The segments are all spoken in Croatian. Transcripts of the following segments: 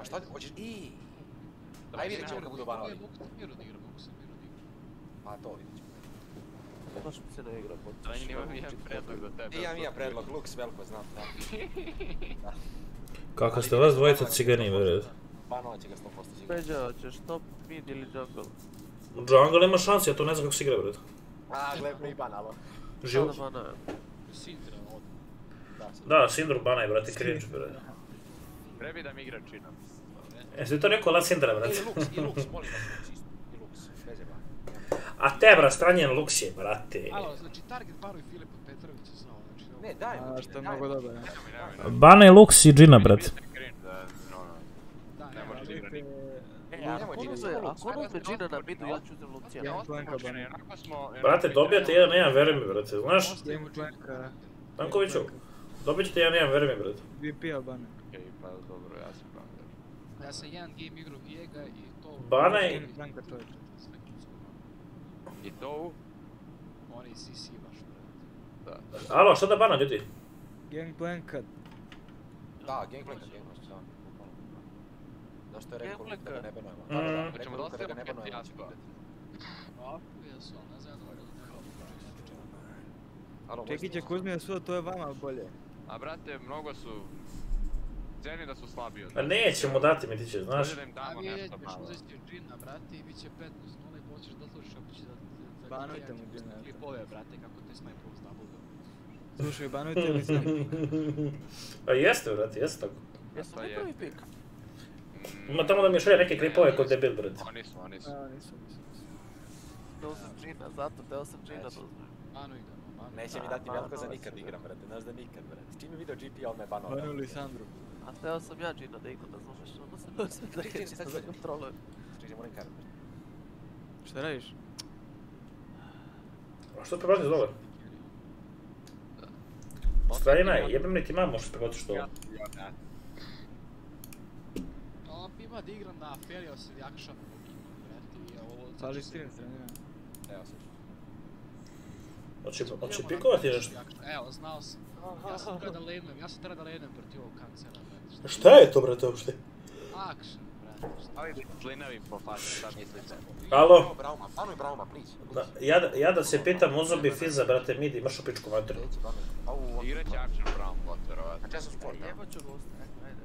A šta hoćeš? Aj vidjet ćemo kad budu banovi. Miru da igram, mogu se miru da igram. Pa to vidjet ćemo. Baš mi se ne igra pod. Imam jedan predlog do tebe. Imam ja predlog, Lux veliko znam. Kako ste vas dvojica cigani, vjerujem? Banova će ga 100% sigurno. Peđa, ćeš top mid ili jungle? Jungle ima šansi, ja to ne znam kako se igra, vjerujem. Gled mi banalo. Živo? Sintra od. Da, Sindru banaj, brate, cringe, vjerujem. Trebi da mi igra Čina. Jesi to rekao la Sindra, brate? I Lux, molim vas, Lux isto. I Lux, bez jeba. A te, bra, stranjen Lux je, brate. Alo, znači target baruj Filipa Petrovića znao, znači... Ne, daj mu. Što je mnogo dobro. Banaj Lux i Džina, brate. Ne možeš igrati. Ako ono uzme Džina na midu, ja ću uzem Lucija. Jedan plenka banaj. Brate, dobijate 1-1, vjeruj mi, brate, znaš? Jedan plenka. Tankoviću, dobit ćete 1-1, vjeruj mi, brate. VP-a banaj. Okej, pa dobro, ja sam banjer. Ja sam jedan game igru Viega i to... Banaj... Jedan plenka to je. I to u? On je CC baš, Da. Alo, šta da bana, ljudi? Gangplanka. Da, gangplanka, da. Zašto je rekao Luka da ne banujemo? Da, ćemo da ostavimo kentijaspa. Jesu, ali ne znam da ga Čekiće Kuzmija suda, to je vama bolje. A brate, mnogo su... Cijeni da su slabiji od... Pa nećemo dati mi, ti će, znaš? Bolje da im damo nešto malo. uzeti Džina, brate, i bit će 15-0 i počeš da služiš ako će da... Banujte mu Džina. Klipove, brate, kako te snipe uz double. Slušaj, banujte li sam? A jeste, brate, jeste tako. Jesu mi prvi pik? Ima tamo da mi šalje neke klipove kod debil, brate. Oni su. Nisu. Teo sam Džina, zato teo sam Džina da uzmem. Banuj ga, banuj. Neće mi dati veliko za nikad igram, brate, znaš da nikad, brate. S čim je video GP, on me banao. Banuj Lisandru. A teo sam ja Džina da igram, da znaš, ono se dođe da kreći da kontrolujem. Stiže, moram karat. Šta radiš? A što prebaziš dobar? Strajina je, jebem li ti mam, možeš prebaziš to. Ima da igram na Felios ili Akšanu, brate, i ovo... Slaži stream, trenira. Evo se. Hoće pikovati nešto? Evo, znao sam. Ja sam treba da lanem protiv ovog kancera, brate. Šta je to, brate, uopšte? Akšan, brate. Ali klinavi po faci, šta mislite? Alo? Banuj Brauma, please. Ja da se pitam uzobi Fiza, brate, midi, imaš u pičku materu. Igrat će Action Brown bot, verovatno. A če sam sport, Evo ću gosta, ajde.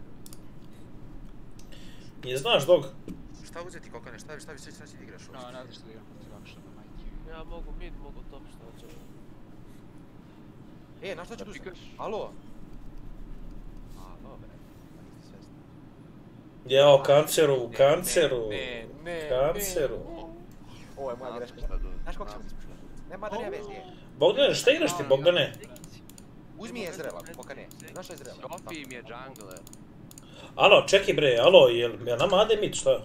Nije znaš, dog? Šta uzeti kokane, šta će da igraš uopšte? No, ne znaš da igram protiv Akšana, majke. Ja mogu mid, mogu top, šta će. Znaš šta ću uzeti? Alo? Alo, bre. Niste svesni. Jao, kanceru. Ovo je moja greška. Znaš kako sam ispušao? Nema da nema veze. Bogdane, šta igraš ti, Bogdane? Uzmi Ezreela, kokane. Znaš Ezreela? Sofi im je jungle. Alo, čekaj bre, alo, jel nama ade mid, šta?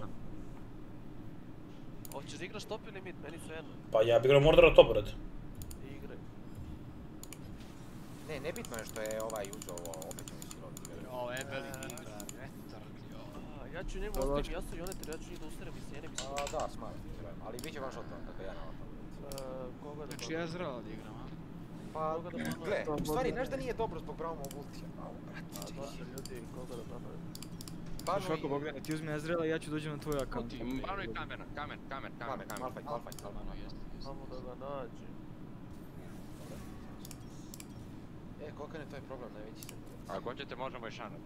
Hoćeš da igraš top ili mid, meni sve jedno. Pa ja bi igrao Mordora top, brate. Igraj. Ne, nebitno je što je ovaj uzeo ovo opet u silom. O, veliki igra, vetar, Ja ću njemu ostaviti jasno Joneter, ja ću njih da usterem iz cijene, mislim. Da, smart, ali bit će baš od toga, kako ja na ovo. Koga da znači Ezreal da igram, a? Pa, gle, u stvari, znaš da nije dobro zbog Braumovog ultija. Brate, dosta ljudi, koga da banuje. Znaš ovako, Bogdane, ti uzmi Ezreela i ja ću dođem na tvoj akaunt. Banuj kamen. Malfight. Samo da ga nađe. Kokane, to je problem, najveći se. Ako hoćete, možemo i šanat.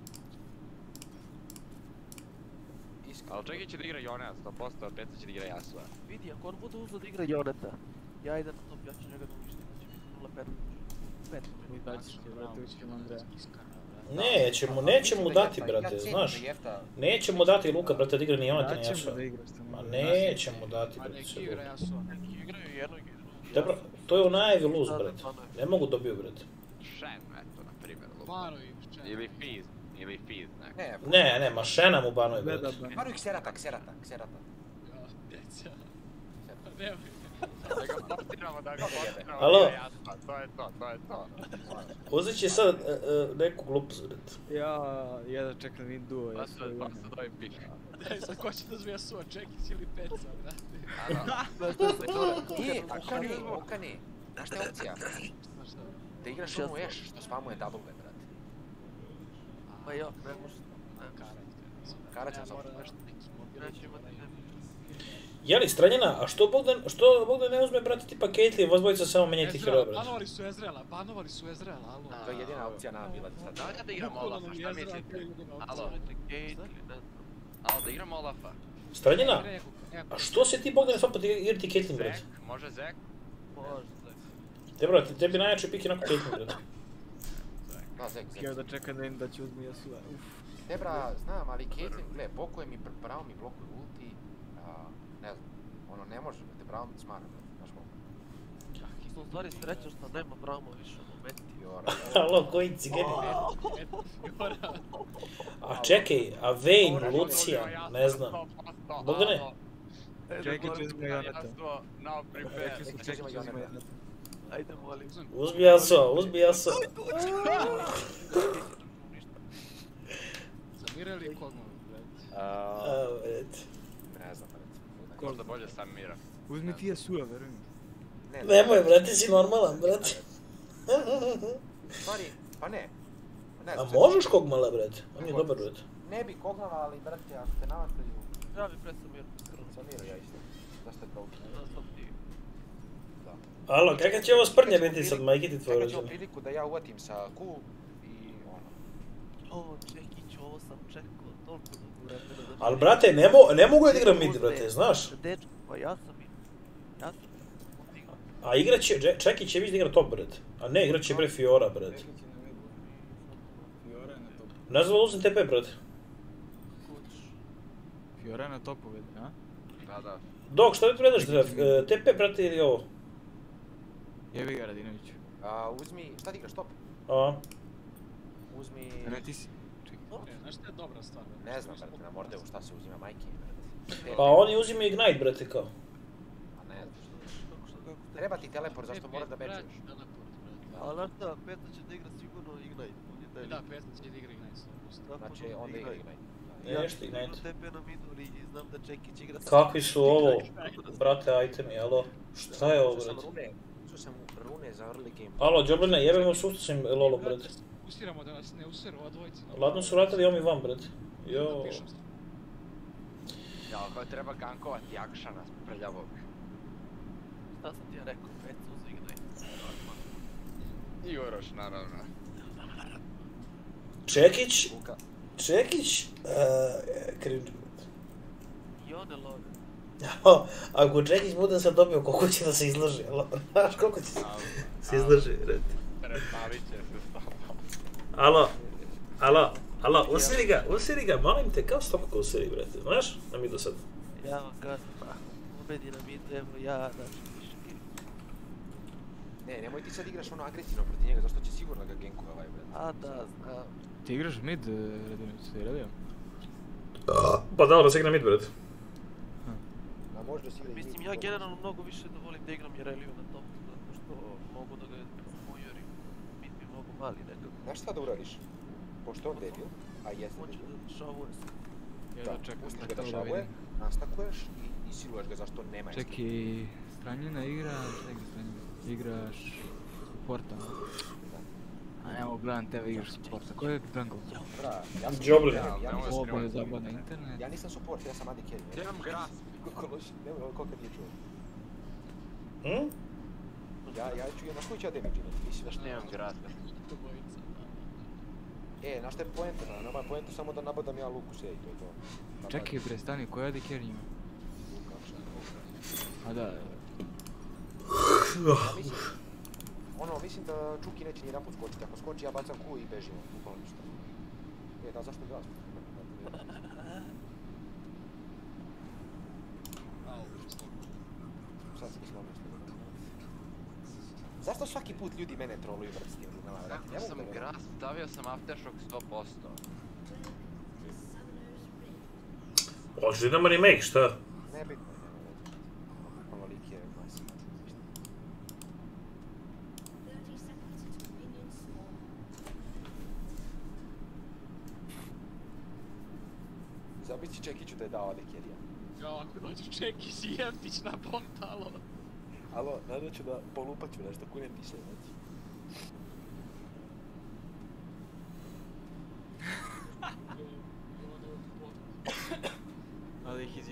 Ali čekaj će da igra Jonea 100%, a Peca će da igra Yasuo. Vidi, ako on bude uzeo da igra Joneta, ja idem na top, ja ću njega da uništim, znači 0-5. Mi daći ćete, brate, ućemo Andreja. Nećemo mu dati, brate, znaš. Nećemo dati Luka, brate, da igra ni Joneta ni Yasuo. Ma nećemo dati, brate, sve igra Yasuo, neki igraju jednog igra. Dobro, to je u najavi lose, brate. Ne mogu dobiju, brate. Shen, eto, na primjer. Banuj Shen. Ili Fizz, neko. Ne, ma Shena mu banuj, brate. Banuj Xerata. Djeca. Nemoj. Da ga portiramo, Alo? To je to. Uzet će sad neku glupost, brate. Ja da čekam vidim duo, ja svoj Pa se dojim piška. Daj sad, ko će da zove Yasuo, Čekić ili Peca, brate? Okane. Znaš šta je opcija? Da igraš onu Ashe što spamuje double, brate. Pa ja, ne možeš. Karaćan sam. Mora nešto neki mobil. Neće imati ne. Jeli, Stranjina, a što Bogdan ne uzme, brate, tipa Caitlyn, vas dvojica samo menjajte heroja, brate? Banovali su Ezreala, alo. To je jedina opcija nama bila sad. Da da igramo Olafa, šta mislite? Alo, alo da igramo Olafa. Stranjina, a što se ti, Bogdan, svapati igrati Caitlyn, brate? Zek, može Zek? Može. Te, brate, tebi najjači pik je nakon Caitlyn, brate. Da, Zek. Htio da čekam da će uzmi Yasuo. Debra, znam, ali Caitlyn, gle, bokuje mi, pravo mi blokuje ulti, ne znam, ono, ne može, te pravo mi smara, znaš mogu. Sam u stvari srećan što nema Bramo više u momenti. Alo, koji cigeni? A čekaj, a Vayne, Lucian, ne znam. Bogdane? Čekaj, ću uzmi Joneta. Now prepare. Ajde, molim. Uzbi Yasuo. Zamirali kogno, brate. Ne znam, brate. Možda bolje sam Mira. Uzmi ti Yasuo, veruj mi. Nemoj, brate, si normalan, brate. Stvari, pa ne. A možeš Kogmala, brate? On je dobar, brate. Ne bi kognala, ali, brate, ako te navataju... Ja bi pred Samir. Samir, ja isto. Da ste kao... Alo, kakav će ovo sprnje biti sad, majke ti tvoje Čekat ću rođene? priliku da ja uvatim sa Q i ono... O, Čekić, ovo sam čekao toliko dugo vremena. Ali, brate, ne mogu da igram mid, brate, znaš? Dečko, pa ja sam A igrat će, Čekić će više da igra top, brate. A ne, igrat će bre Fiora, brate. Ne znam da uzem TP, brate. Fiora je na topu, vidi, a? Da. Dok, šta ti predaš, TP, brate, ili ovo? Jebi ga, Radinoviću. Uzmi, šta ti igraš top? A? Uzmi... Ne, ti si... Znaš šta je dobra stvar? Ne znam, brate, na Mordeu šta se uzima, majke, brate. Pa oni uzimaju Ignite, brate, kao. A ne znam. Treba ti teleport, zašto moraš da mečuješ? Ali znaš šta, Peta će da igra sigurno Ignite. Da, Peta će da igra Ignite. Znači, onda igra Ignite. Nešto Ignite. TP na midu i znam da Čekić igra... Kakvi su ovo, brate, itemi, alo? Šta je ovo, brate? Čuo sam rune za early game. Alo, Džobline, jebimo susto sam Lolo, brate. Ustiramo da nas ne useru ova dvojica. Ladno su vratili omi van, brate. Jo. Napišem se. Ja, ako treba gankovati Akšana prljavog. Šta sam ti ja rekao, Peta uz Ignite. I Uroš, naravno. Čekić, cringe. I one love. Ako Čekić bude sad dobio, koliko će da se izlaži, alo? Znaš koliko će se izlaži, brate. Predstavit će se s tobom. Alo, usiri ga, molim te, kao stopka usiri, brate, znaš? Na mi do sad. Ja vam kažem, pobedi na midu, evo ja, znači više kill. Ne, nemoj ti sad igraš ono agresivno protiv njega, zašto će sigurno ga gankuje ovaj, brate. A da, znam. Ti igraš mid, Radinović, ti radio? Pa da, da se igra mid, brate. A možda si igra i mid. Mislim, ja generalno mnogo više da volim da igram Jereliju na topu, zato što mogu da ga pojurim. Mid mi mogu mali nekako. Znaš šta da uradiš? Pošto on debil, a jeste Hoće debil. da šavuje se. Da, pustiš ga da šavuje, nastakuješ i siluješ ga zašto nema isti. Čekaj, Stranjina igra, šta igra Stranjina? Igraš supporta, no? A ne mogu gledam tebe igraš supporta, koji je jungle? Bra, ja sam... Džoblin. Ovo je zabad na internet. Ja nisam support, ja sam AD carry. Imam gras. Kako loši, nemoj, ovo koliko nije čuo. Ja ću, znaš koji ću ja damage imati? Mislim da što Nemam gras. znaš šta je poenta, nama je poenta samo da nabadam ja luku sve i to je to. Čekaj bre, stani, koji AD carry ima? A da, Mislim da Čuki neće ni jedan put skočiti, ako skoči ja bacam Q i bežimo, bukvalno ništa. Da, zašto glas? Sad se slomio što. Zašto svaki put ljudi mene troluju vrsti? Kako sam gras, stavio sam aftershock 100%. Hoćeš da idemo remake, šta? Ne bitno, bukvalno lik je masim. Zabit si Čekiću da je dao AD carry-a. Ja, ako dođe Čekić i Jeftić na bot, alo. Alo, nadam ću da polupat ću nešto, ko ne piše, znači.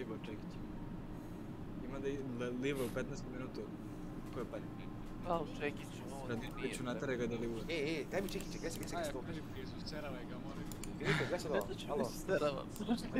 jebao Čekić. Ima da liva u 15 minutu. Ko je palj? A, u Čekiću, ovo nije. Radinoviću natare ga da livuje. Daj mi Čekiće, gdje se Ajde, sto? kaži prije, susceravaj ga, molim. Vidite, gdje se dao? Alo? Steravam.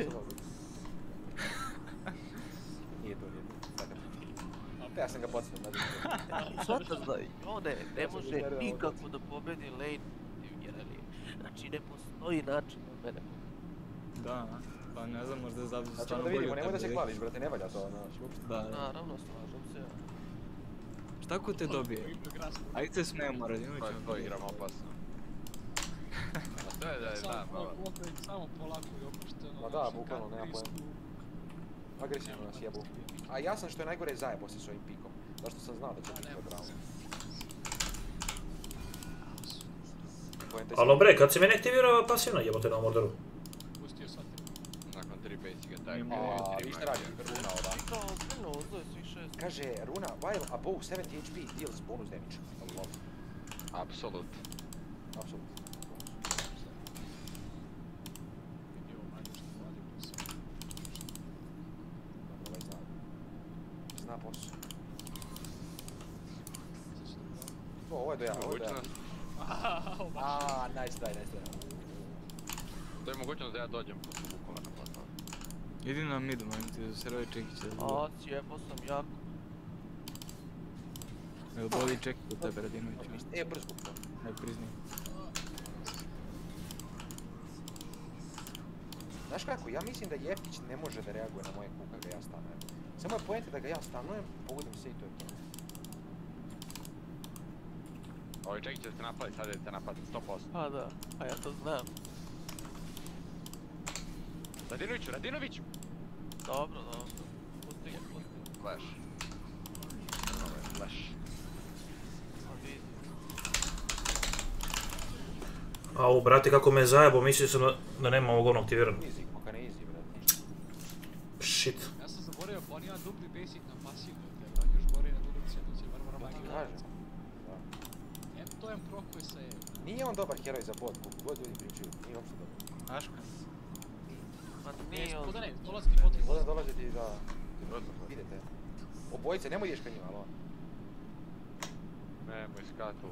Nije to. Ja sam ga podsjetio, Svataš da Jone ne može nikako da pobedi lane protiv Jerelije. Znači ne postoji način da mene pobedi. Da, pa ne znam, možda je Znači stvarno da bolje vidimo, od nemoj da tebe. se hvališ, brate, ne valja to, znaš, uopšte. Da. Naravno, slažem se. Šta ko te dobije? Ajde se smijemo, Radinoviću. To igram opasno. A to je da je znam, Samo polako i opušteno. Ma da, bukvalno, nema pojma. Agresivno nas jebu. A ja sam što je najgore zajebo se s ovim pikom. Zašto sam znao da će biti bravo. Alo bre, kad si meni aktivirao pasivno jebote na Mordoru? Pustio sam te. nakon 3 basica taj. Vi šta radi? Runa ova. Kao zbrno, uzdo je svih 6. Kaže Runa, while above 70 HP deals bonus damage. Lol. Apsolut. Apsolutno. Vidio manje što radi posao. Dobro, ovaj zna. Zna posao. Ovo je do ja, ovo je do ja. Nice try. To je mogućnost da ja dođem posle bukvalno na platformu. Idi na midu, man ti zaserove Čekića. A, sjebao sam jako. Evo boli Čekik od tebe, Radinoviću. Brz kup. Ne priznaj. Znaš kako, ja mislim da Jeftić ne može da reaguje na moje kuka kad ja stanujem. Samo je poenta da ga ja stanujem, pogodim se i to je to. Ovi čekit će se napali, sad je te napadi, 100%. Pa da, a ja to znam. Radinoviću! Dobro. Pusti ga. Flash. Ovo je flash. Pa vidi. Au, brate, kako me zajebo, mislio sam da nema ovog ono aktiviran. Easy, koka ne easy, brate. Shit. Ja sam zaboravio, pa on ima dupli basic na pasivnu, jer on još gore na dudukcija, to će vrlo manje Kažem. To je pro koji se je... Nije on dobar heroj za bot, koliko god ljudi pričaju, nije uopšte dobar. Aška. Ma Ne, nije on... spoda ne, dolazi ti potrebno. Voda dolaze ti da... Vidite. Obojice, nemoj ideš ka njima, alo. Nemoj skatu.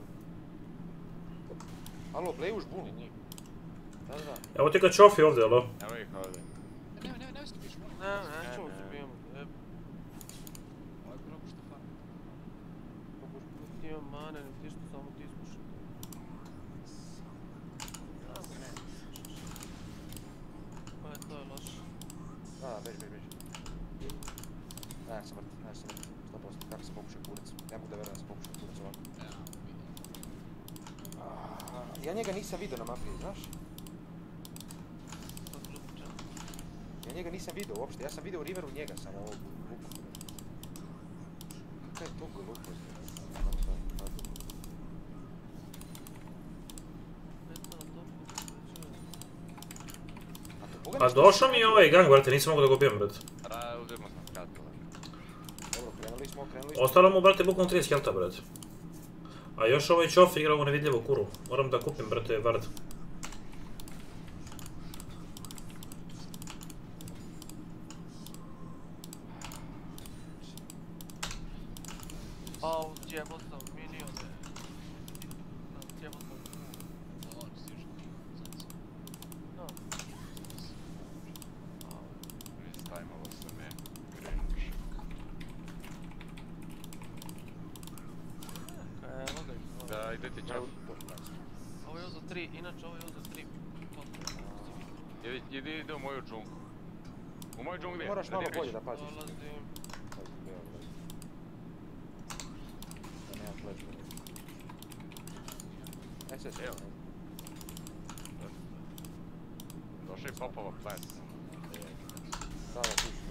Alo, blejuš bunu. Da. Evo ti ga čofi ovdje, alo? Nemoj ih ovdje. Ne stupiš, molim. Ne, čuo se bijemo. Ovo je grobu što fara. Ti imam mane, ti što samo ti ispušao. Pa je to je loše. Da, beži. Ja sam mrtav, 100%. Kako se pokušao kurac? Ne mogu da verujem da se pokušao kurac ovako. Ja njega nisam vidio na mapi, znaš? Ja njega nisam vidio uopšte, ja sam vidio u riveru njega samo ovog luku. Kaj je toliko luku? A došao mi je ovaj gang, brate, nisam mogu da ga ubijem, brate. Uzemo sam skatu. Dobro, krenuli smo. Ostalo mu, brate, bukvalno 30 helta, brate. A još ovaj čof igra ovu nevidljivu kuru. Moram da kupim, brate, vard. Au, jebao sam minione. Jebao sam. On stiže. No. Mistajmalo sam je. Cringe. Evo ga. Da, ide ti čas. Ovo je uzeo 3, inače ovo je uzeo 3. Idi u moju džunglu. U moju džungli. Moraš malo bolje da paziš. Dolazim. Da nema flash. SS. Evo. Došao i popova plant. Da, tu su.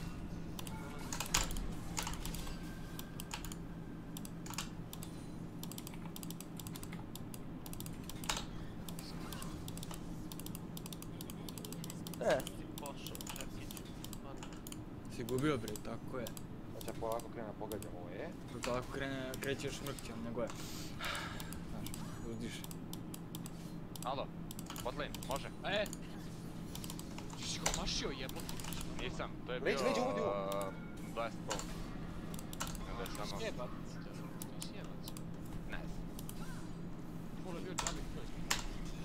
Ti pošao, Čekiću. Si gubio bre, tako je. Hoće polako krene da pogađam ovo je. Tako krećeš mrkćom, nego je. Znaš, uzdiš. Alo, botlane, može? Ti si ga omašio jebote. Nisam, to je bio... Leđi, uvodi ovo. Blast Bomb. Onda je samo... Sjebac. To je sjebac. Ne. Ovo je bio džabik proizvod.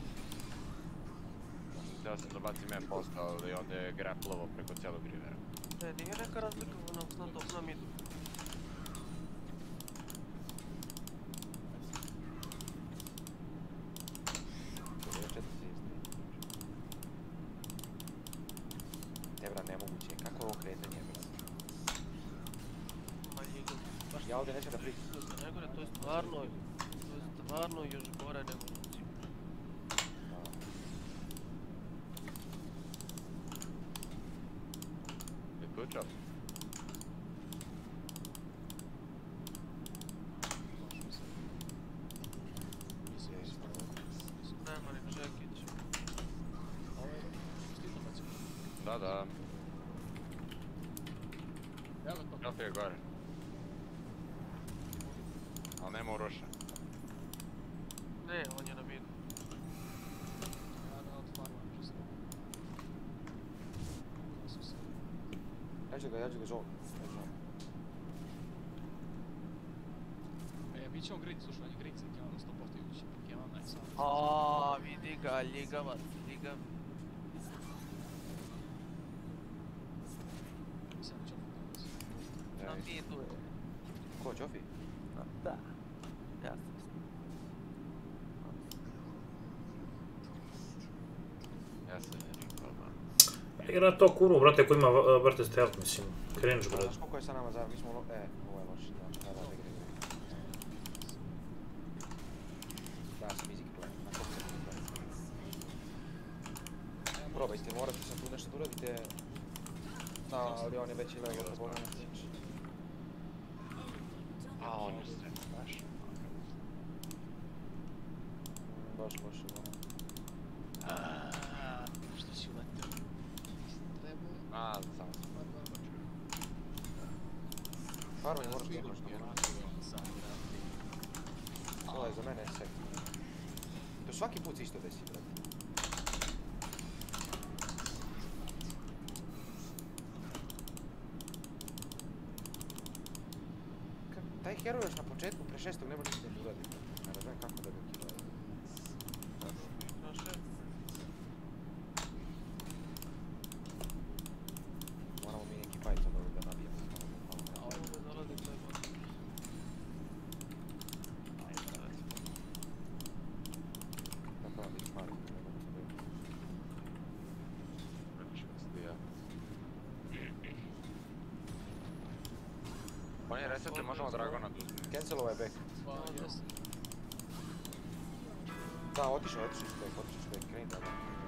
Htio sam da bacim E-post, ali onda je grapplovo preko cijelog rivera. Ne, nije neka razlika na midu. Ebra, nemoguće, kako je ovo kretanje, Ebra? Ma njegov. Ja ovdje nećem da pričam. Najgore, to je stvarno još gore nego recimo. Good job. Nema ni Čekić. Da. Evo to. Kafe je gore. Ali nema Uroša. Ne, on je na midu. Ja ga otvaram čisto. Ja ću ga žol. Bit će on grid, slušaj, on je grid, sad je on 100% idući. Je on najsam. Aaaa, vidi ga, ljigavac, ljigav. Nisam će on. Na midu je. Ko, Čofi? Da. Ja sam Ja sam rekao, ba. Igra to kurvu, brate, ko ima brate stealth, mislim. Cringe, brate. Znaš koliko je sa nama zajedno, mi smo ovo je loš, da, gre. Da, sam easy play, na koliko se play. Probajte, morate sam tu nešto da uradite. Da, ali on je već i legal za Boga ne tiče. A on je sve, baš. Baš loše, da. Što si uletio? Trebao. A, samo sam. Farming moraš da imaš to. Ovo je za mene sekt. To svaki put se isto desi, brate. Taj hero još na početku pre 6. ne može ništa da uradi. Ne razumijem kako da ga kila. Moramo mi neki fight od ovog da nabijemo. A ovo ne dolazi to je bolje. Tako da biti smart. On je reset i možemo Dragona tu. Cancel ovaj back. Da, otišao iz back, kreni da.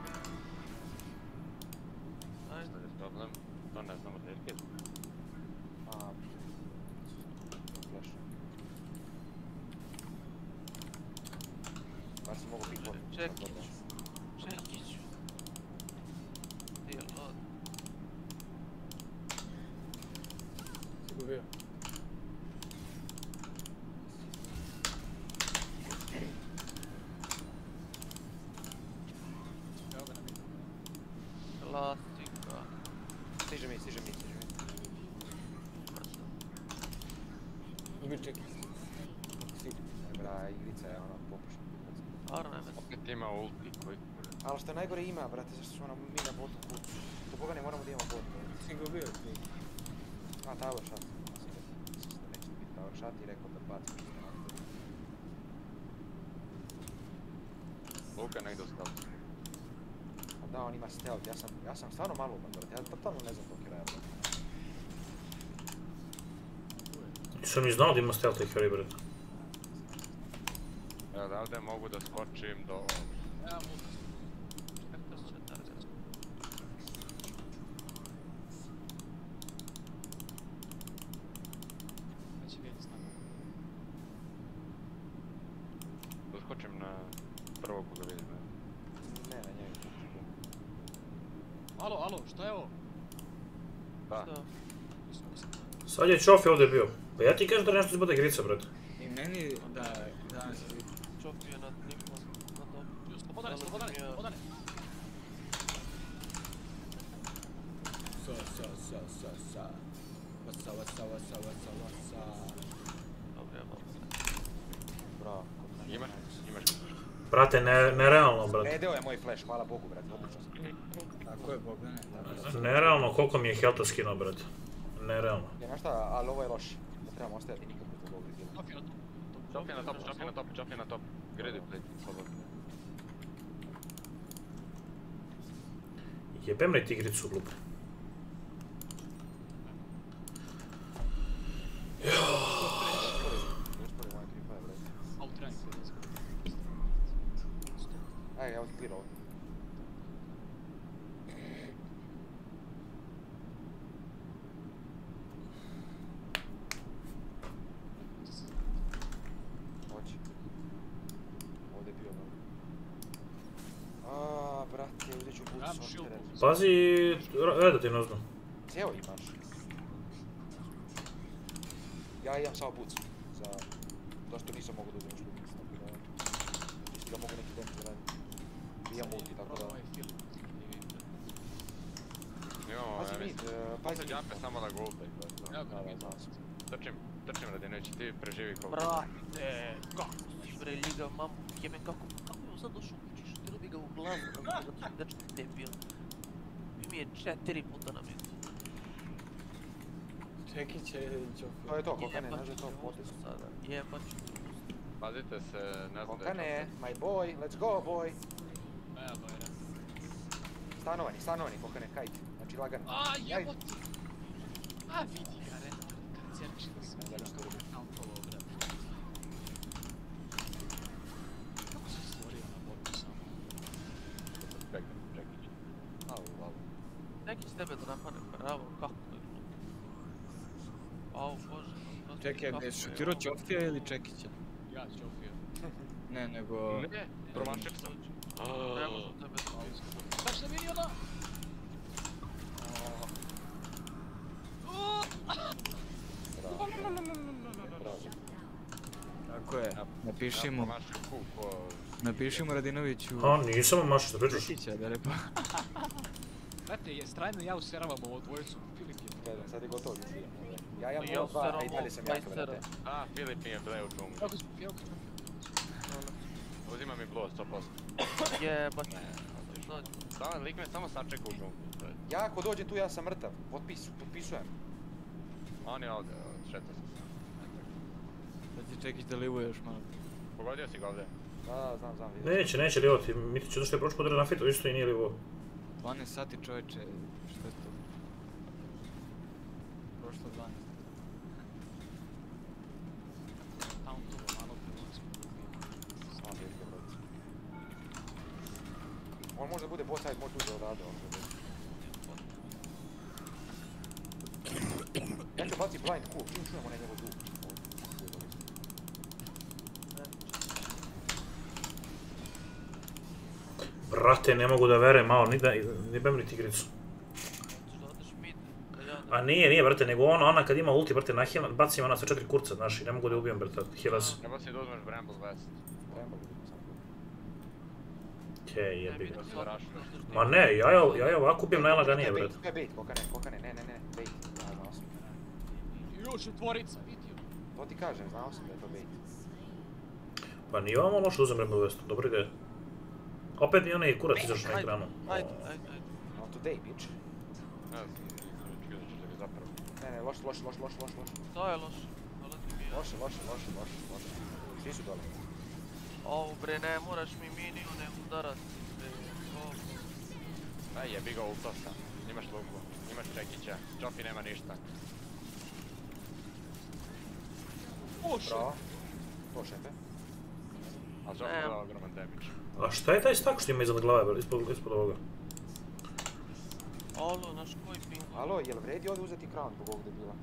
Ajde. Što je problem? To ne znamo da je kill. Flash. Bar sam mogu pick bot. Čekić. Gdje je lod? Si gubio. Evo ga na midu. Klasika. Stiže mi. Ubir čeki. Bra, igrica je ono popušna. Arnemet. Opet ima ulti koji kure. Ali što najgore ima, brate, zašto smo mi na botu kuću. Do boga ne moramo da imamo bot. Si ga ubio ti? A, tower shot. Mislim da neće biti tower shot i rekao da bacim. Luka negdje u skalcu. Da, on ima stealth, ja sam stvarno malo uman, brate, ja totalno ne znam koliko je raja. Što mi znao da ima stealth i hero, brate. Evo odavde mogu da skočim do... Evo mu. Neće vidjeti s nama. Da skočim na prvog koga vidim. Ne, na njega. Alo, šta je ovo? Da. Sad je Čofi ovdje bio. Pa ja ti kažem da nešto zbog igrica, brate. I meni da danas je Čofi je na nikom, na tom. Slobodane. so. Dobro, ja malo. Bravo. Imaš? Brate, nerealno, brate. Redeo je moj flash, hvala Bogu, brate, odlično sam. Tako je, Bogdane. Nerealno koliko mi je healtha skinuo, brate. Nerealno. Ja, znaš šta, ali ovo je loš. Ne trebamo ostajati nikako zbog ovog izgleda. Jump je na top. Gredi, plate, slobodno. Jebem li tigricu glup. Ajde, evo ti clear ovo. Hoće. Ovdje je bio dobro. Aaaa, brate, uzet ću boots on teren. Pazi, reda ti nazno. Cijelo imaš. Ja imam samo boots. To što nisam mogu da uzem šlukic, tako da... Mislim da mogu neki damage raditi. Imam multi, tako da... Imamo, Pazi mid, pazi mid. Jumpe samo na goldback. Trčim radi neći, ti preživi koliko. Brate, kako si bre liga, mamu, jebe kako je sad došao kući, što bi ga u glavu, zato ti dečki debil. Mi je 4 puta na metu. Čekić je Čofio. To je to, Kokane, znaš da je to potez. Jebat ću. Pazite se, ne znam da je Kokane, my boy, let's go boy. Stanovani, Kokane, kajt. Znači lagano. Jebote! Vidi ga, re. Cerči da sam vidio što je nampolo, brate. Kako se stvorio na botu samo? Čekaj. Au. Neki će tebe da napane, bravo, kako to je glupo. Au, bože. Čekaj, gdje je šutirao Čofija ili Čekića? Ja, Čofio. Ne, nego... Ne, promašio sam. Ne možem tebe da vidim. Baš sam vidio da! Tako je, napiši mu Radinoviću... A, nisam mašao što pričaš. Čekića, da repa. Brate, strajno ja useravam ovo dvojicu Filip je. Gledam, sad je gotovo mislim. Ja imam 0-2, a i dalje sam jako, brate. Filip mi je play u džungli. Kako smo fjavka? Uzima mi blow 100%. Jebat. Lik me samo sačeka u džungli. Ja ako dođem tu ja sam mrtav, potpisujem. On je ovdje, šeta se. Da ti Čekić da livuje još malo. Pogodio si ga ovdje? Da, znam, vidim. Neće livati, Mitić će došto je prošlo podre na fitu, isto i nije livo. 12 sati čovječe, što je to? Prošlo 12. Tamo tu, malo prvo smo Samo teško, brate. On može da bude boss side, može uđe odavde, on će biti. Ja ću baci blind cool, čim čujem onaj njegov zvuk. Brate, ne mogu da verem malo, ni bem ni tigricu. A nije, brate, nego ona kad ima ulti, brate, na heal, bacim ona sa 4 kurca, znaš, i ne mogu da ubijem, brate, heala se. Treba si da uzmeš Bramble Vest. Okej, jebi ga. Ma ne, ja je ovako ubijem najlaganije, brate. To je bait, Kokane, ne, bait. Još otvorica, vidio. To ti kažem, znao sam da je to bait. Pa nije vam loše da uzem Rebel Vestu, dobra ideja. Opet nije onaj kurac izašao na ekranu. Ajde. Not today, bitch. Ne znam, čekaj da ćete mi zapravo. Ne, loš. To je loše. Loše. Svi su dole. Ovo bre, ne moraš mi minione udarat. Aj, jebi ga ulta sam. Imaš luku, imaš Čekića. Čofi nema ništa. Bravo. Lošete. Ali Čofi je ogroman damage. A šta je taj stak što ima iznad glave, ispod ovoga? Alo, naš koji ping? Alo, jel vredi ovdje uzeti crown zbog ovog debila?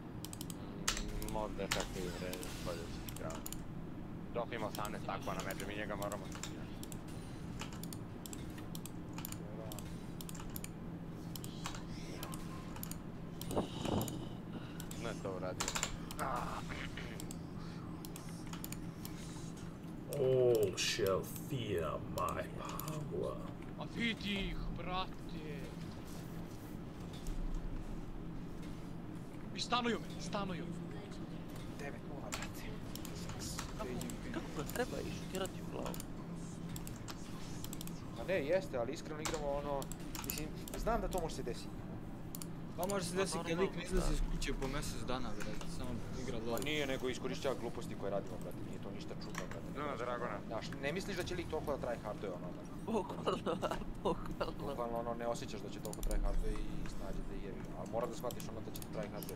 Možda čak i vredi, bolje si ti crown. Čofi ima 18 takva na među, mi njega moramo stisnjati. Ne to uradio. All shall fear my power. A vidi ih, brate. stanuju me, stanuju. 9-0, brate. Kako ga treba išutirati u glavu? A ne, jeste, ali iskreno igramo ono... Mislim, znam da to može se desiti. Pa može se desiti kad lik ne izlazi iz kuće po mjesec dana, brate, samo igra LOL. Pa nije, nego iskorišćava gluposti koje radimo, brate, nije to ništa čudno, brate. No, Dragona. Znaš, ne misliš da će lik toliko da tryharduje ono, brate. Bukvalno ono, ne osjećaš da će toliko tryharduje i snađe te jevi. Ali mora da shvatiš ono da će te tryharduje.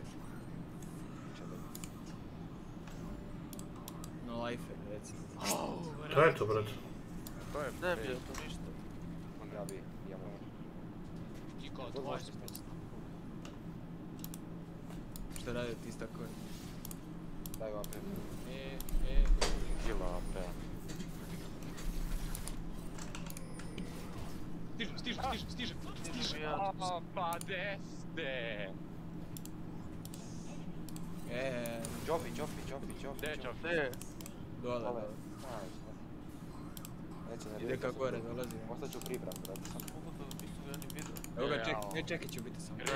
No life, recimo. To je to, brate. To je... Ne bi to ništa. Ja bi, ja mogu. I kao tvoje se Šta rade ti s tako? Daju AP. Kila AP. Stižem. Pa desne! Joffy. Gdje je Joffy? Ne, Dole, dole. Ide kako gore, dolazi. Ostaću pribran, brate. mogu to nisu ga ni vidio. Evo ga, čekaj ću biti samo.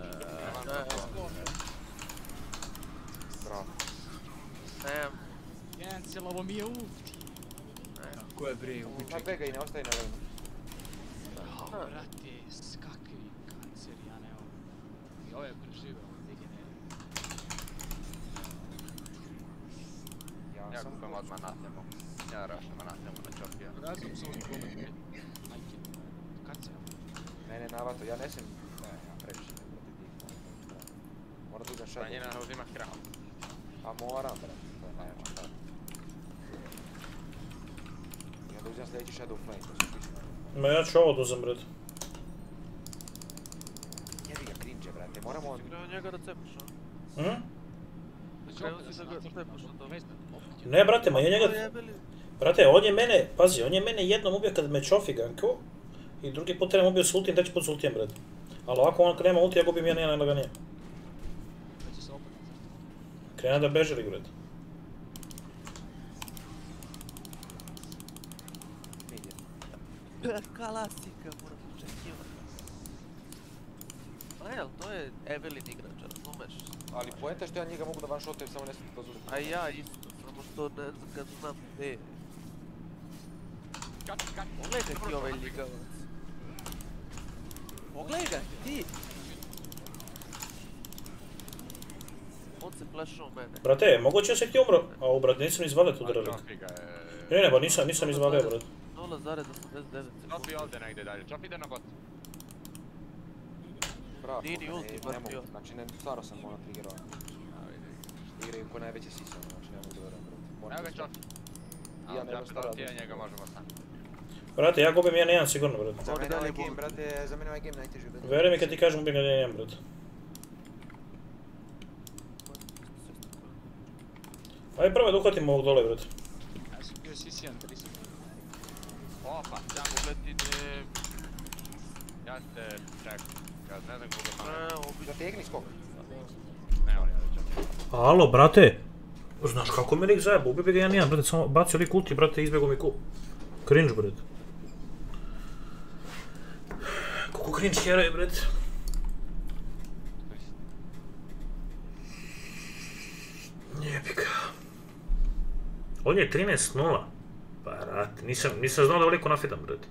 Bravo. Cancel, ovo mi je ulti. Ko je bre, ubiček? Na bega i ne ostaje na levnu. Brate, kakvi kancer, ja ne ovo. I ovo je preživeo, degeneri. Ja kupam odmah na temu. Ja rašam na temu na Joffija. Ja sam se ovdje pomeni. Majke, kancer. Mene navato, ja nesem... Ne, ja previše ne brate divno. Moram da uzem Pa shadow. njena uzima hram. A moram, brate. To je najma, da. I onda uzem sljedeći shadow flame, to se sviđa. Ma ja ću ovo da uzem, brate. Jebi ga cringe, brate, moramo... Krenuo njega da cepaš, a? Krenuo si da ga cepaš na tome. Ne, brate, ma ja njega... Jebeli. Brate, on je mene, pazi, on je mene jednom ubio kad me Cho'Gath gankao i drugi put trebam ubio s ultijem, treći put s ultijem, brate. Ali ovako on kad nema ulti, ja gubim ja najlaganije. Da će se opet nacrtati. Krena da beželi, brate. Klasika, moram očekivati. Pa jel, to je Evelyn igrač, razumeš? Ali poenta što ja njega mogu da one-shotujem, samo ne smijem to zuriti. A ja isto, samo što ne znam kad znam gdje je. Pogledaj ti ovaj ligavac. Pogledaj ti! On se plašao mene. Brate, moguće se ti umro? A brate, nisam izvalio tu drvik. Joffy ga je... Ne, ba nisam izvalio, brate. 0,89 Joffy sekundi. ovdje negdje dalje. Joffy ide na bot. Bravo, Nije ni ulti baš ne mogu, bio. znači stvarno sam ono triggerao. Igraju ko najveće sise, znači ne mogu da verujem, brate. Evo ga Joffy. I ja ne znam šta radim. Njega možemo staviti. Brate, ja gubim 1-1 sigurno, brate. Za mene dalje ovaj bol. game, brate, za mene ovaj game najteži, brate. Vjeruj mi kad ti kažem ubim ga 1-1, brate. Ajde prvo da uhvatimo ovog dole, brate. Ja sam bio sisijan 3 sekunde. Opa, ja Pogledajte, ja te čekam. Ja ne znam koliko sam... Zategni skok. Ne, on je Joffy. Alo, brate. Znaš kako me lik zajeba, ubio bi ga 1-1, brate, samo bacio lik ulti, brate, izbjegao mi ku... Cringe, brate. Koliko cringe heroj, brate. Jebika. On je 13-0. Pa, brate, nisam znao da ovoliko nafidam, brate.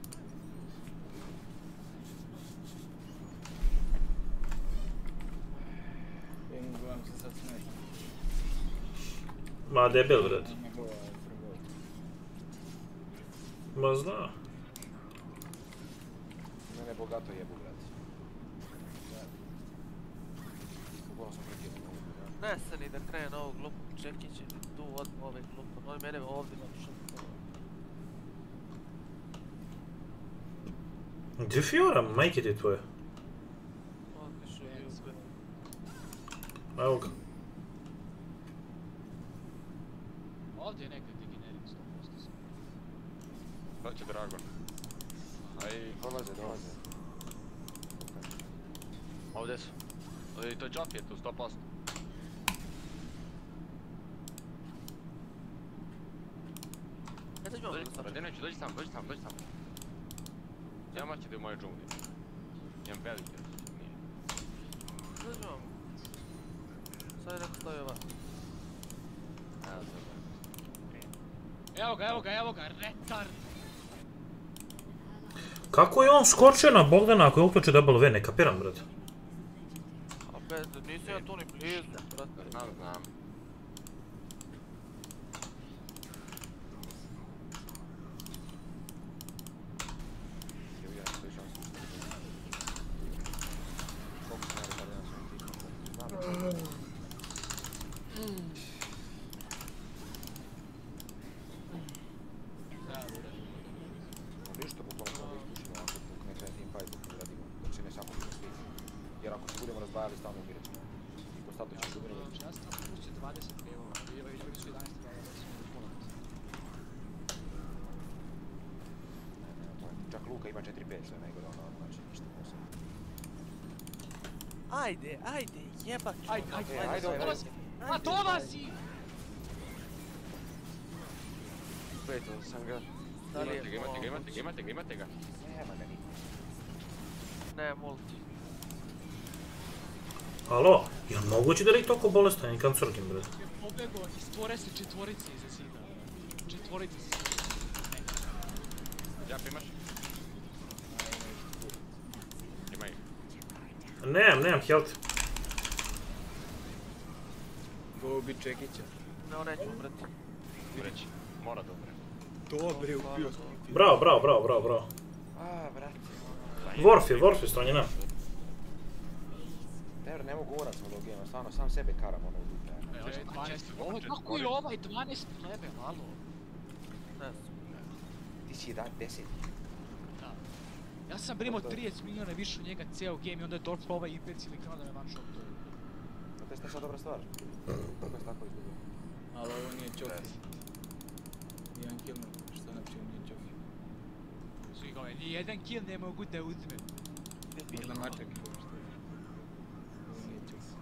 Gledam se sad smeti. Ma, debel, brate. Ma, zna. Mene bogato jebu, brate. Uglavnom sam prekinuo ovu, brate. ne se ni da krene na ovu glupu, čekaj će tu od ove glupe, on mene ovdje narušao. Gdje Fiora, majke ti tvoje? Otišao je uzbe. Evo ga. Ovdje je nekaj degenerik 100%. Sad će Dragon. Aj, Dolaze. ovdje su. I to Joffy je tu, 100%. Eto ćemo Dođi, da sad. Radinović, dođi sam. Ja moći da je u mojoj džungli. Imam veliki, nije. Dođemo. Evo ga, retard! Kako je on skočio na Bogdana ako je uključio W, ne kapiram, brate. A bez, nisam ja to ni blizu, brate. Znam. Ništa, bukvalno smo ispušili ovako dok ne krene teamfight dok ne radimo, dok se ne samo što svi. Jer ako se budemo razdvajali, stalno umirat ćemo. I po statu ćemo gubiti. Ja sam pustio 20 prijevova, ovi su 11 prijevova, da su pola. Čak Luka ima 4-5, sve najgore ono, znači ništa posebno. Ajde, jebak ću. Ajde, A dolazi! Petao sam ga. Imate ga. Nema ga niko. Ne, multi. Alo, jel moguće da li je toliko bolestan i kancerogin, brate? Pobego i stvore se četvorice iza zida. Četvorice se. Jump imaš? Ima ih. Nemam health. Go ubi Čekića. No, neću, brate. Ureći. Mora dobro. Dobre, ubio sam. Bravo. A, brate. Warf je stranjena. Dobro, ne mogu urat svog gema, stvarno sam sebe karam ono u dupe. Kako je ovaj 12 level, alo? Ne znam. Ti si 10. Da. Ja sam primao 30 miliona više od njega cijel game i onda je došao ovaj IPC ili krenuo da me one shot. To je sad dobra stvar. Kako je tako izgubio? Ali ovo nije Cho'Gath. Jedan kill me, što znači ovo nije Cho'Gath. Svi kao, nijedan kill ne mogu da uzmem. Možda mačak ili što je. Ovo nije Cho'Gath.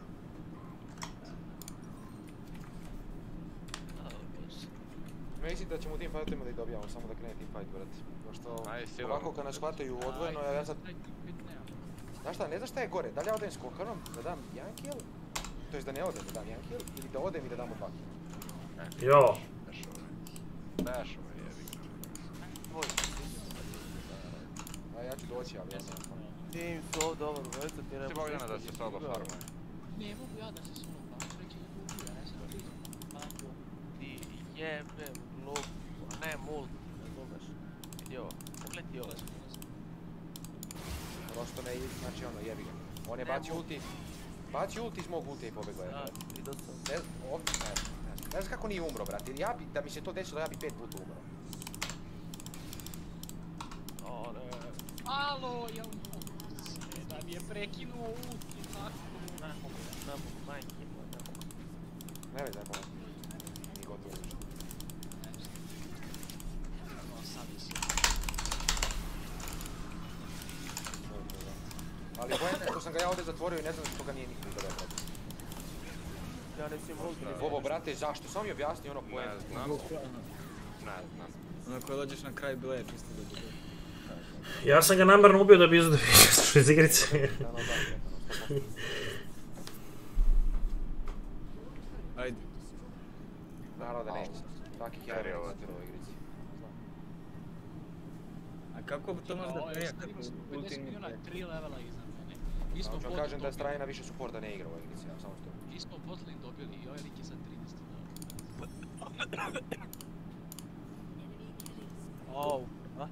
Mislim da ćemo u teamfightima da ih dobijamo, samo da krene teamfight, brate. Pošto ovako kad nas shvataju odvojeno, ja sad... Znaš šta, ne znaš šta je gore, da li ja odem s kokanom, da dam 1 kill? To jest da ne odem da dam 1 kill, ili da odem i da damo 2 kill? Jo. Dashove jebi. A ja ću doći, ali ja sam... Team su ovdje dobro, već ti ne... Ti Bogdana da se solo farmuje. Ne mogu ja da se solo farmuje, reći ne mogu ja, ne sam da vidim. Ti jebem lupu, a ne multi, ne zoveš. Vidi ovo, pogledaj ovo. Prosto ne, znači ono, jebi ga. On je bacio ulti. Bacio ulti iz mog ulti i pobegao je, brate. Vidio sam. Ne znam kako nije umro, brate, jer ja bi, da mi se to desilo, ja bi 5 puta umro. O ne. Alo, jel mogu da mi je prekinuo ulti, tako? Ne mogu, majke, ne mogu. Ne već, tako. Nije gotovo ništa. Ali pojenta je što sam ga ja ovdje zatvorio i ne znam što ga nije niko izgledao, brate. Ja nesim multi. Bobo, brate, zašto? Samo mi objasni ono pojenta. Ne znam. Ono koje dođeš na kraj bile je čisto da bude. Ja sam ga namjerno ubio da bi izgledao iz igrice. Ajde. Naravno da neće. Svaki hero je zatir u ovoj igrici. A kako to možda prija? 50 miliona 3 levela iznad mene. Mi smo Hoću kažem da je Strajina više supporta ne igra u ovoj igrici, ja samo što. Mi smo botlane dobili i ovaj lik je sad 13. Au, a?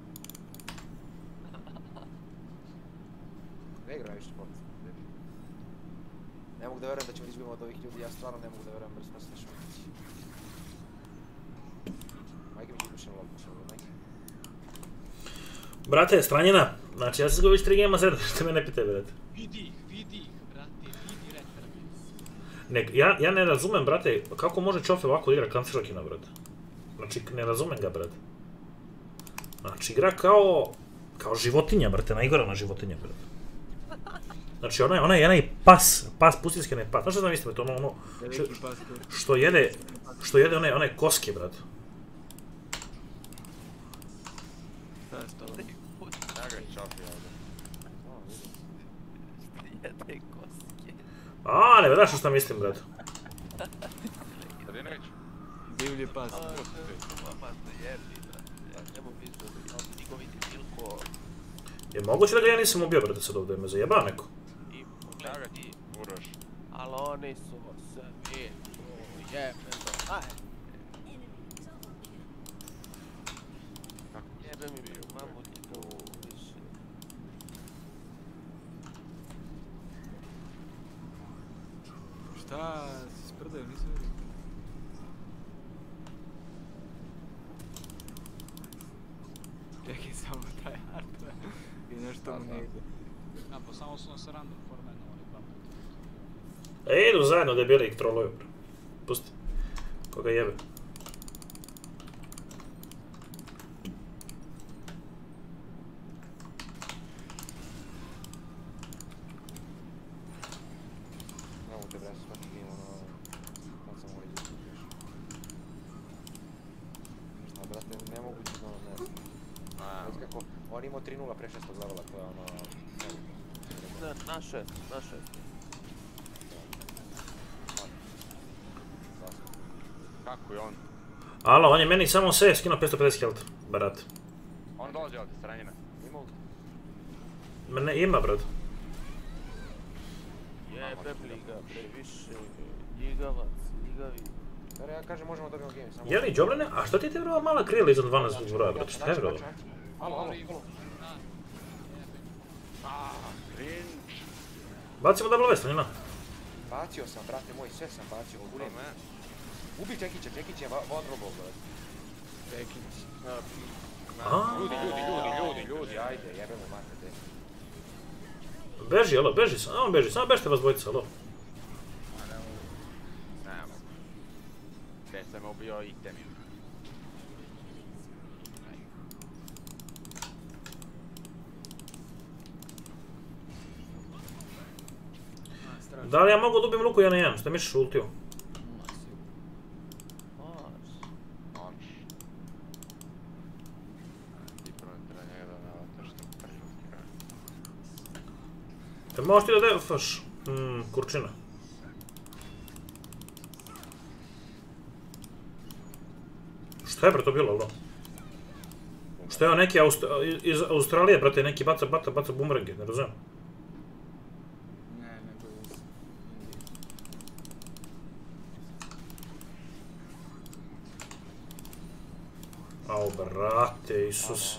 Ne igra više supporta. Ne mogu da vjerujem da ćemo izgubiti od ovih ljudi, ja stvarno ne mogu da vjerujem da smo se nešto ulici. Majke mi izgušen lol, majke. Brate, stranjena. Znači ja sam izgubio već 3 gema zeda, što me ne pitaj, brate. Vidi ih, brate, vidi retrage. Ja ne razumem, brate, kako može Cho'Gath ovako igra kancerogina, brate. Znači, ne razumem ga, brate. Znači, igra kao životinja, brate, najgora na životinja, brate. Znači, onaj pas pustinski onaj pas, znaš što znam mislim, to ono, što jede one koske, brate. Jede koske. A, ne vedaš što mislim, brate. Sadinović? Divlji pas. Pa se jebi, brate. Nemo vidio da niko vidi Milko. Je moguće da ga ja nisam ubio, brate, sad ovdje me zajeba neko? I pogledaj ti, Uroš. Ali oni su se vidio, jebeno, ajde. Jebe mi bio, mamu ti to više. Šta si sprdaju, nisam vidio. Čekaj samo taj hardware i nešto mu ne ide. Pa samo su nas random formetovali dva puta. Idu zajedno debeli ih troluju, bro. Pusti. Koga jebe. On imao 3-0 pre 6. levela, to je ono... Na 6. Kako je on? Alo, on je meni samo sve skinuo 550 health, brat. On dolazi ovdje, sranjina. Ima ovdje? Mene ima, brat. Jebe bliga, previše, ljigavac, ljigavi. Dobro, ja kažem možemo dobijemo game, samo... Jeli, Džobrane, a što ti te vrlo mala krila iza 12 broja, brat, šta je vrlo? Alo. Cringe. Bacimo double vest, nima? Bacio sam, brate moj, sve sam bacio, gulim. Ubi Čekića, Čekić je vulnerable, brate. Čekić. Ljudi, ajde, jebemo matete. Beži, alo, beži, samo beži, samo bežite vas dvojica, alo. Nemo. Gdje sam ubio itemima. Da li ja mogu da ubijem Luku 1-1, šta misliš ultiju? Monš. Ti pronetra njega da ne letaš što pršutira. Te možeš ti da defaš? Kurčina. Šta je bre to bilo, bro? Šta je on neki iz Australije, brate, neki baca bumerange, ne razumijem. Au, brate, Isus.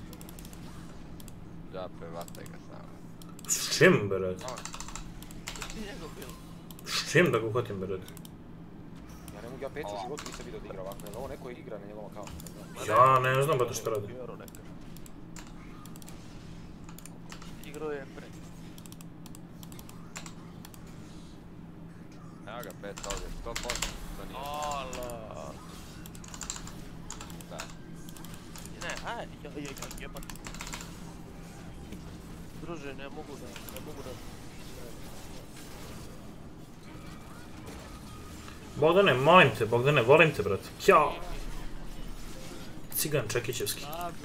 Džape, vataj ga samo. S čim, brate? Ti njegov bilo. S čim da ga uhvatim, brate? Ja ne mogu, ja peca životu nisam vidio da igra ovako, jer ovo neko igra na njegovom akauntu. Ja ne znam, brate, šta radi. Igro je pre. Evo ga, pet ovdje, 100%, to nije. Ala. Da. Ne, ajde, jebat. Druže, ne mogu da... Bogdane, molim te, Bogdane, volim te, brate. Ćao! Cigan Čekićevski.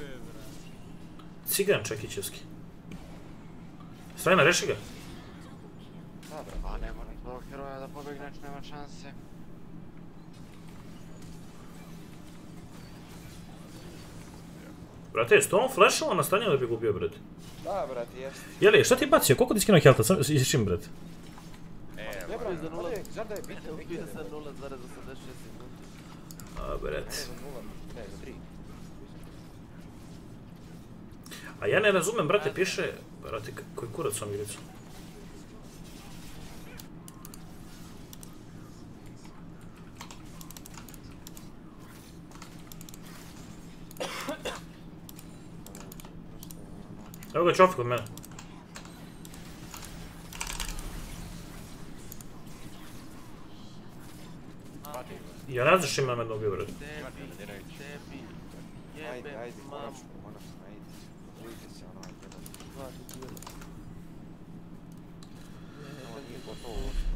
Cigan Čekićevski. Stajna, reši ga. Dobro. A ne moram zbog heroja da pobegneš, nema šanse. Brate, jesi to on flashao na stanje da bi gubio, brate? Da, brate, jest. Jeli, šta ti bacio? Koliko ti skinuo healtha? S čim, brate? Ne, brate, zar da je bitno? Bio sam 0,86 sekundi. A, brate. Ne, za 0, ne, za 3. A ja ne razumem, brate, piše... Brate, koji kurac sam igricu? Evo ga čofi kod mene. Ja ne znaš ima me dobio, brate. Tebi, jebe, Ajde, mamu. konačno, ajde. Ujte se, ono, ajde. Ovo nije gotovo uopšte,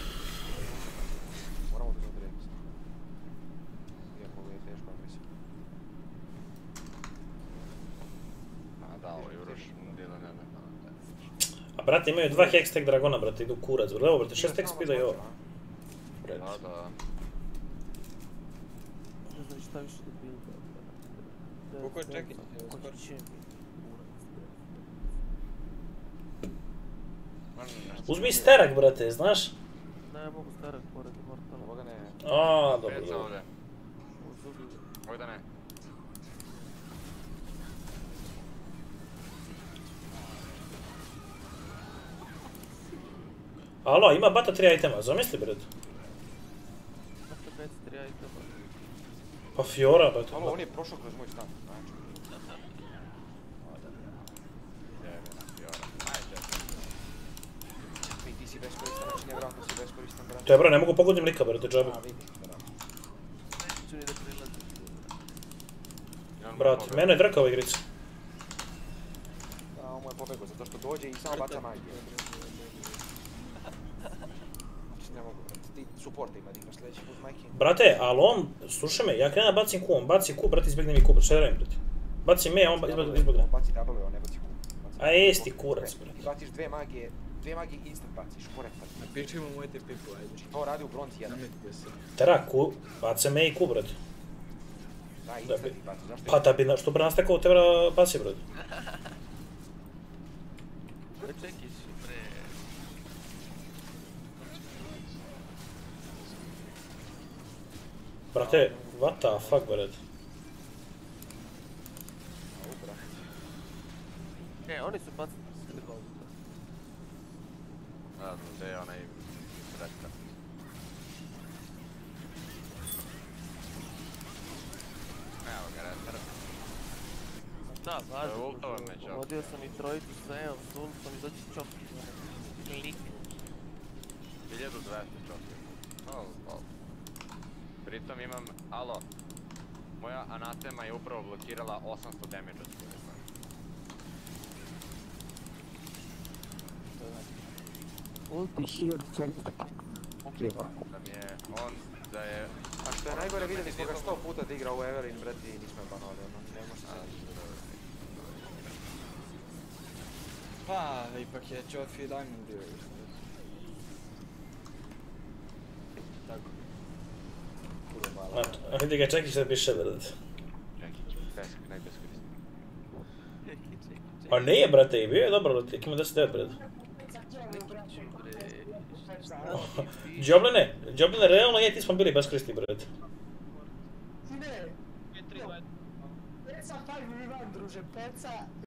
moramo da odredimo se. Iako ovo je teško, ali mislim. A da, ovo je Uroš, djela ne da. A brate, imaju 2 hextech dragona, brate, idu kurac. Evo, brate, 6 hex speeda i ovo. Da, da. ne znam šta više da builda. Koliko čekaj? Ko će mi? Uzmi sterak, brate, znaš? Ne mogu starak pored Immortala. Ovoga ne. A, dobro, dobro. Ovdje ne. Alo, ima bata 3 itema, zamisli, brate. Bata 3 itema. Pa Fiora, brate. Alo, on je prošao kroz moj stan. Ti si beskoristan, znači nevjerojatno si beskoristan, brate. To je, bro, ne mogu pogodim lika, brate, džabe. A, vidiš, brate. Neću ni da prilazim. Brate, mene je drka ova igrica. Da, ovo je pobegao, zato što dođe i samo baca magije. Znači, ne mogu, brate. Ti supporta ima da igraš sljedeći put, majke. Brate, ali on, slušaj me, ja krenem da bacim Q, on baci Q, brate, izbjegne mi Q, šta da radim, brate? Bacim me, a on izbjegne. On baci W, on ne baci Q. A jesti kurac, brate. Ti baciš dve magije instant baciš, korektan. Napiši mu moj TP-ku, ajde. To radi u bronzi 1. Nametio se. Tera, Q, bace me i Q, brate. Da, instant ti baci, zašto? Pa da bi, što bre nas tako tebra baci, brate. Čekiš, bre. Brate, what the fuck, brate. Oni su bacili sve golda. Da, gdje je onaj rekta. Evo ga, retar. Da, važno. Ultova me čovjek. Vodio sam i trojicu sa Eon, s ultom i doći čovjek. Klik. 1200 čovjek. Pritom imam, alo, moja anatema je upravo blokirala 800 damage od svoje. Ulti shield check. Da mi je on, da je... A što je najgore, vidjeli smo ga 100 puta da igra u Evelyn, brati, i nismo je banovali, ono, ne može se... Pa, ipak je Cho'Gath Diamond bio. Tako. A vidi ga, čekaj šta piše, brate. Najbeskorisniji. Pa nije, brate, i bio je dobro, brate, ima 10-9, brate. Džobline, realno je, ti smo bili beskoristi, brate. Sine, peca 5v1, druže, peca.